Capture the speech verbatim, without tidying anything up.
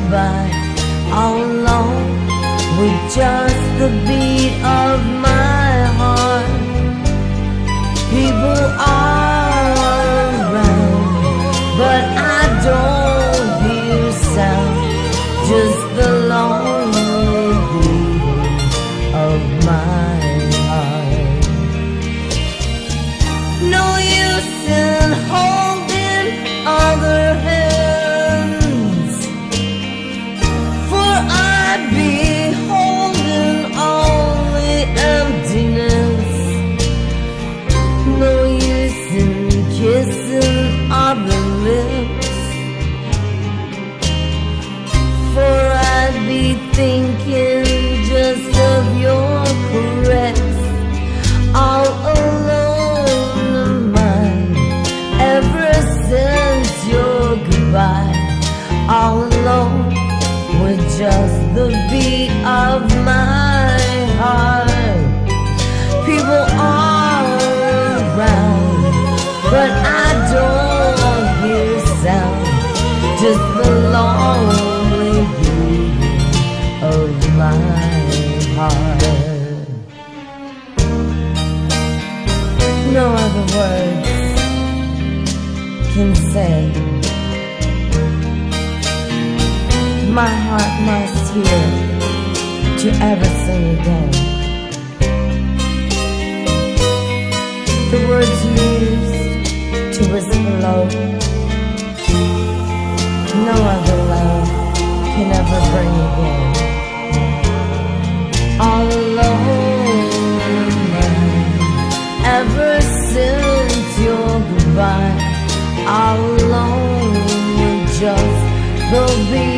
goodbye, all alone with just the beat of my heart. People are around, but I don't hear sound, just the lonely beating of my heart. No use in holding other hands, for I'd be holding only emptiness. No use in kissing other lips, for I'd be thinking just of your caress. All alone in mine, ever since your goodbye, all alone with just the beat of my heart. People are around, but I don't hear sound, just the lonely beat of my heart. No other words can say. My heart must hear to ever sing again. The words you used to whisper low, no other love can ever bring again. All alone, ever since your goodbye, all alone with just the beat